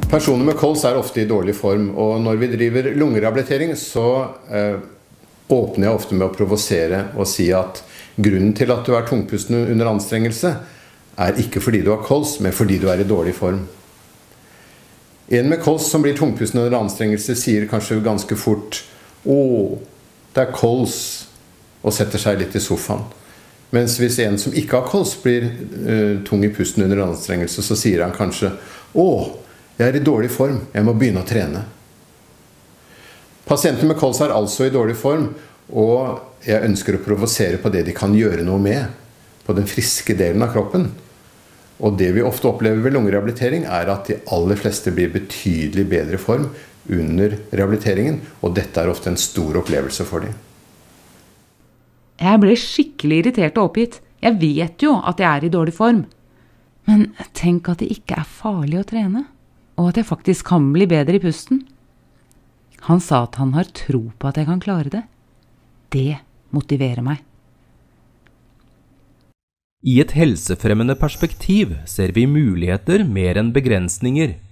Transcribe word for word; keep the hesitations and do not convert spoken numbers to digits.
Personer med kols er ofte i dårlig form, og når vi driver lungerehabilitering så eh, åpner jeg ofte med å provosere og si at grunnen til at du er tungpustende under anstrengelse er ikke fordi du har kols, men fordi du er i dårlig form. En med kols som blir tungpustende under anstrengelse sier kanskje ganske fort «Åh, det er kols», og setter seg litt i sofaen. Mens hvis en som ikke har kols blir uh, tung i pusten under anstrengelse, så sier han kanskje «Åh, jeg er i dårlig form, jeg må begynne å trene». Pasienter med kols er altså i dårlig form, og jeg ønsker å provosere på det de kan gjøre noe med, på den friske delen av kroppen. Og det vi ofte opplever ved lungerehabilitering er at de aller fleste blir betydelig bedre form under rehabiliteringen, og dette er ofte en stor opplevelse for dem. Jeg ble skikkelig irritert og oppgitt. Jeg vet jo at jeg er i dårlig form. Men tenk at det ikke er farlig å trene, og at jeg faktisk kan bli bedre i pusten. Han sa at han har tro på at jeg kan klare det. Det motiverer meg. I et helsefremmende perspektiv ser vi muligheter mer enn begrensninger.